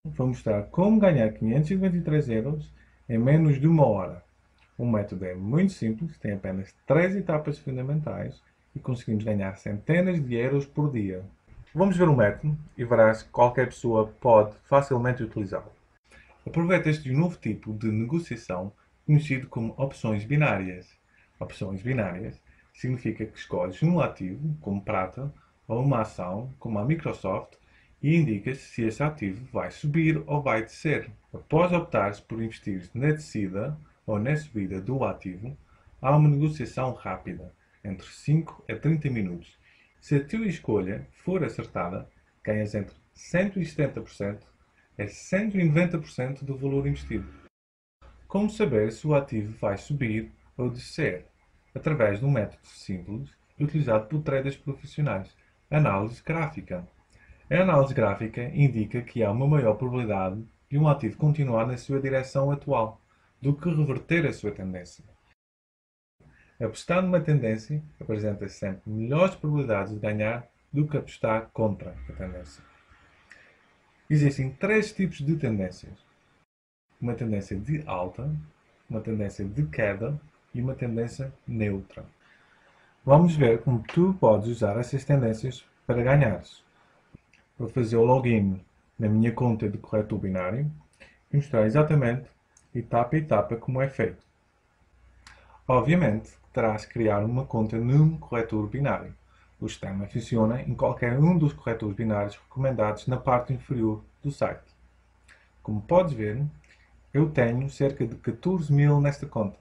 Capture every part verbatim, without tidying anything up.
Vou mostrar como ganhar quinhentos e noventa e três euros em menos de uma hora. O método é muito simples, tem apenas três etapas fundamentais e conseguimos ganhar centenas de euros por dia. Vamos ver o método e verás que qualquer pessoa pode facilmente utilizá-lo. Aproveita este novo tipo de negociação conhecido como opções binárias. Opções binárias significa que escolhes um ativo, como prata, ou uma ação, como a Microsoft, e indicas se esse ativo vai subir ou vai descer. Após optares por investir na descida ou na subida do ativo, há uma negociação rápida, entre cinco a trinta minutos. Se a tua escolha for acertada, ganhas entre cento e setenta por cento a cento e noventa por cento do valor investido. Como saber se o ativo vai subir ou descer? Através de um método simples utilizado por traders profissionais, análise gráfica. A análise gráfica indica que há uma maior probabilidade de um ativo continuar na sua direção atual do que reverter a sua tendência. Apostar numa tendência apresenta sempre melhores probabilidades de ganhar do que apostar contra a tendência. Existem três tipos de tendências: uma tendência de alta, uma tendência de queda e uma tendência neutra. Vamos ver como tu podes usar essas tendências para ganhares. Vou fazer o login na minha conta de corretor binário e mostrar exatamente, etapa a etapa, como é feito. Obviamente, terás que criar uma conta num corretor binário. O sistema funciona em qualquer um dos corretores binários recomendados na parte inferior do site. Como podes ver, eu tenho cerca de catorze mil nesta conta.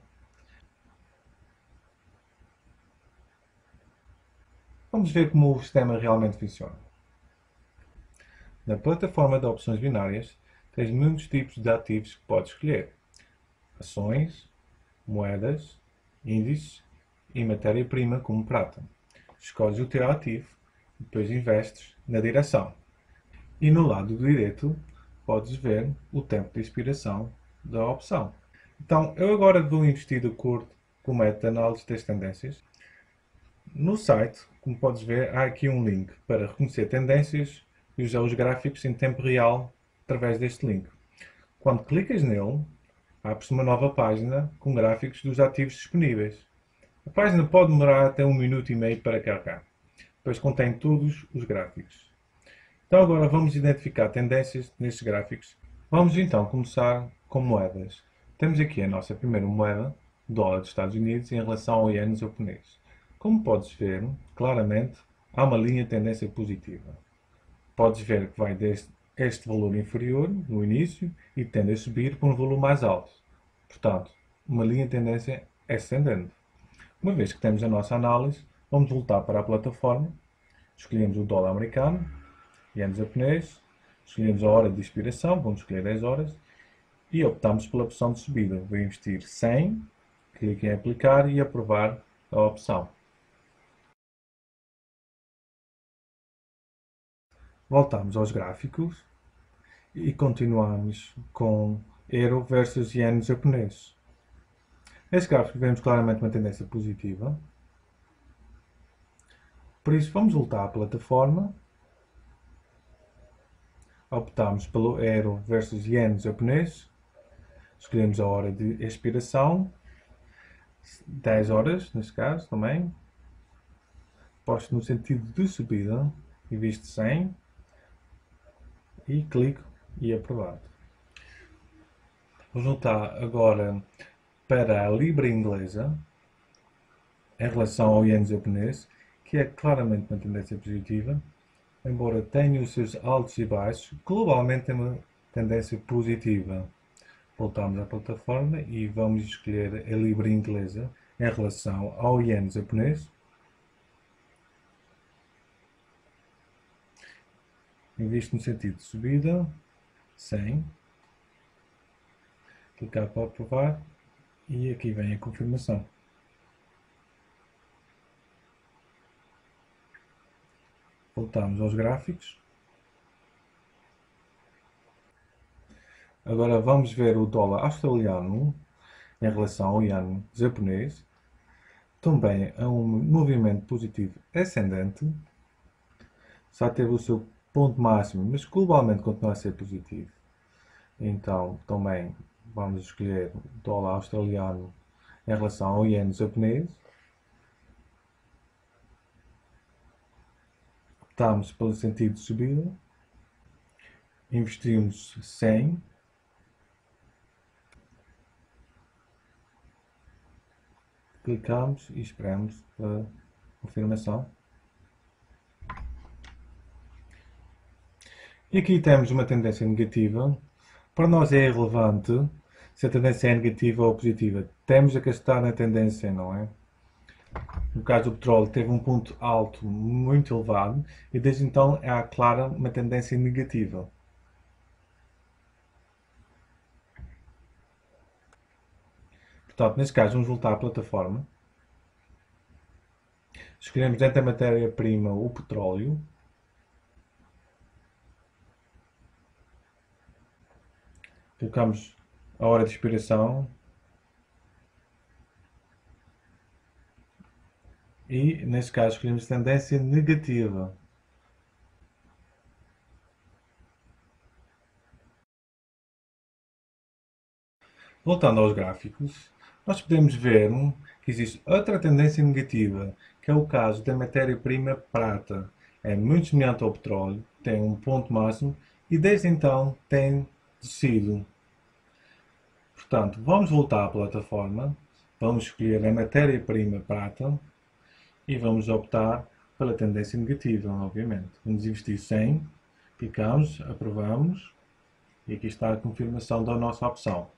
Vamos ver como o sistema realmente funciona. Na plataforma de opções binárias, tens muitos tipos de ativos que podes escolher: ações, moedas, índices e matéria-prima como prata. Escolhes o teu ativo e depois investes na direção. E no lado direito podes ver o tempo de expiração da opção. Então, eu agora vou investir de acordo com o método de análise das tendências. No site, como podes ver, há aqui um link para reconhecer tendências e usar os gráficos em tempo real através deste link. Quando clicas nele, abre-se uma nova página com gráficos dos ativos disponíveis. A página pode demorar até um minuto e meio para carregar, pois contém todos os gráficos. Então agora vamos identificar tendências nestes gráficos. Vamos então começar com moedas. Temos aqui a nossa primeira moeda, o dólar dos Estados Unidos, em relação ao iene japonês. Como podes ver, claramente, há uma linha de tendência positiva. Podes ver que vai desde este valor inferior, no início, e tende a subir para um valor mais alto. Portanto, uma linha de tendência ascendente. Uma vez que temos a nossa análise, vamos voltar para a plataforma, escolhemos o dólar americano, iene japonês, escolhemos a hora de expiração, vamos escolher dez horas, e optamos pela opção de subida. Vou investir cem, clique em aplicar e aprovar a opção. Voltamos aos gráficos e continuamos com euro versus iene japonês. Neste gráfico vemos claramente uma tendência positiva. Por isso vamos voltar à plataforma. Optamos pelo euro versus iene japonês. Escolhemos a hora de expiração, dez horas neste caso também. Posto no sentido de subida e visto cem. E clico e aprovado. Vou voltar agora para a libra inglesa em relação ao iene japonês, que é claramente uma tendência positiva, embora tenha os seus altos e baixos, globalmente tem uma tendência positiva. Voltamos à plataforma e vamos escolher a libra inglesa em relação ao iene japonês. Invisto no sentido de subida, cem. Clicar para aprovar e aqui vem a confirmação. Voltamos aos gráficos. Agora vamos ver o dólar australiano em relação ao iene japonês. Também há um movimento positivo ascendente. Já teve o seu ponto máximo, mas globalmente continua a ser positivo. Então, também vamos escolher o dólar australiano em relação ao iene japonês. Optamos pelo sentido de subida. Investimos cem. Clicamos e esperamos a confirmação. E aqui temos uma tendência negativa. Para nós é irrelevante se a tendência é negativa ou positiva. Temos a estar na tendência, não é? No caso do petróleo, teve um ponto alto muito elevado e desde então há clara uma tendência negativa. Portanto, neste caso, vamos voltar à plataforma. Escolhemos dentro da matéria-prima o petróleo. Colocamos a hora de expiração. E, neste caso, escolhemos tendência negativa. Voltando aos gráficos, nós podemos ver que existe outra tendência negativa, que é o caso da matéria-prima prata. É muito semelhante ao petróleo, tem um ponto máximo e desde então tem descido. Portanto, vamos voltar à plataforma, vamos escolher a matéria-prima prata e vamos optar pela tendência negativa, obviamente. Vamos investir cem, clicamos, aprovamos e aqui está a confirmação da nossa opção.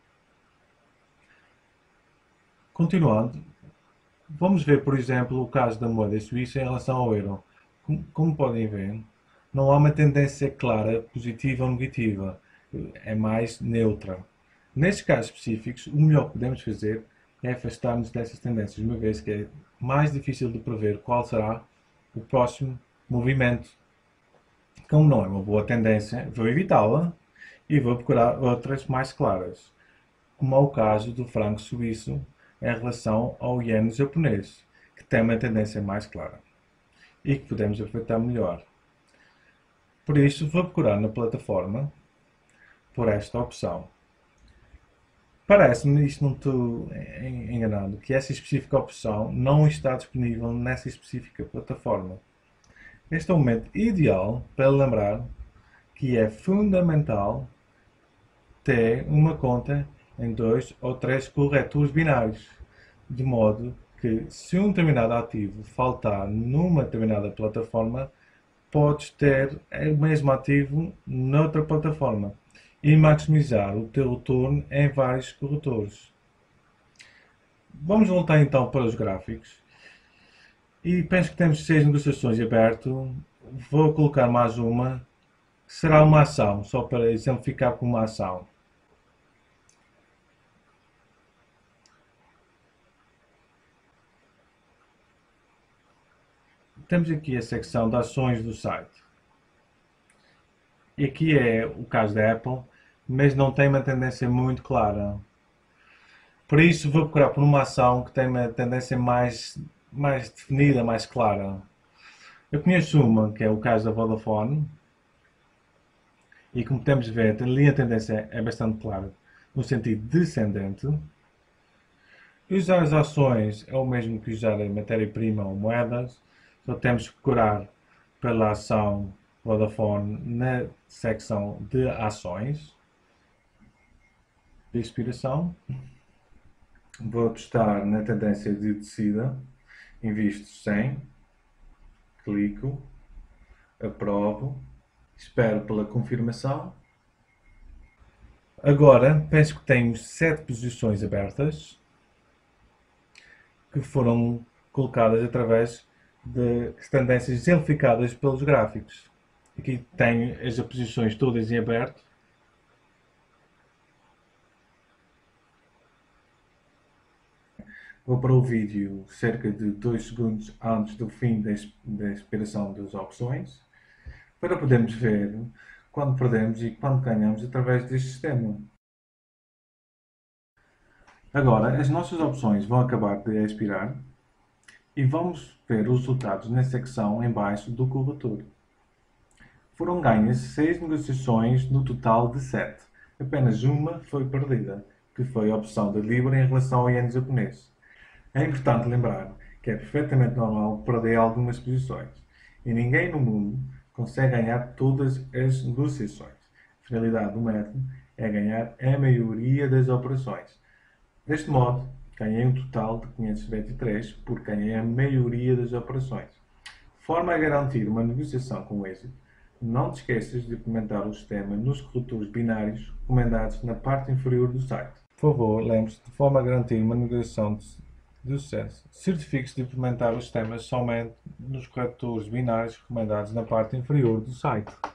Continuando, vamos ver, por exemplo, o caso da moeda suíça em relação ao euro. Como, como podem ver, não há uma tendência clara, positiva ou negativa. É mais neutra. Nestes casos específicos, o melhor que podemos fazer é afastar-nos dessas tendências, uma vez que é mais difícil de prever qual será o próximo movimento. Como não é uma boa tendência, vou evitá-la e vou procurar outras mais claras, como é o caso do franco suíço em relação ao iene japonês, que tem uma tendência mais clara e que podemos aproveitar melhor. Por isso, vou procurar na plataforma por esta opção. Parece-me, isto não estou enganado, que essa específica opção não está disponível nessa específica plataforma. Este é o momento ideal para lembrar que é fundamental ter uma conta em dois ou três corretores binários, de modo que se um determinado ativo faltar numa determinada plataforma, podes ter o mesmo ativo noutra plataforma e maximizar o teu retorno em vários corretores. Vamos voltar então para os gráficos. E penso que temos seis negociações abertas. Vou colocar mais uma. Será uma ação, só para exemplificar com uma ação. Temos aqui a secção de ações do site. E aqui é o caso da Apple, mas não tem uma tendência muito clara. Por isso vou procurar por uma ação que tem uma tendência mais, mais definida, mais clara. Eu conheço uma, que é o caso da Vodafone, e como podemos ver, ali a tendência é bastante clara, no sentido descendente. Usar as ações é o mesmo que usar a matéria-prima ou moedas, só temos que procurar pela ação Vodafone na secção de ações. De expiração. Vou testar na tendência de descida. Invisto cem. Clico. Aprovo. Espero pela confirmação. Agora, penso que tenho sete posições abertas que foram colocadas através de tendências exemplificadas pelos gráficos. Aqui tenho as posições todas em aberto. Vou para o vídeo cerca de dois segundos antes do fim da expiração das opções, para podermos ver quando perdemos e quando ganhamos através deste sistema. Agora, as nossas opções vão acabar de expirar e vamos ver os resultados na secção em baixo do corretor. Foram ganhas seis negociações no total de sete. Apenas uma foi perdida, que foi a opção de Libra em relação ao iene japonês. É importante lembrar que é perfeitamente normal perder algumas posições e ninguém no mundo consegue ganhar todas as negociações. A finalidade do método é ganhar a maioria das operações. Deste modo, ganhei um total de quinhentos e vinte e três porque ganhei a maioria das operações. De forma a garantir uma negociação com êxito, não te esqueças de implementar o sistema nos corretores binários recomendados na parte inferior do site. Por favor, lembre-se, de forma a garantir uma negociação de de sucesso, certifique-se de implementar os sistemas somente nos corretores binários recomendados na parte inferior do site.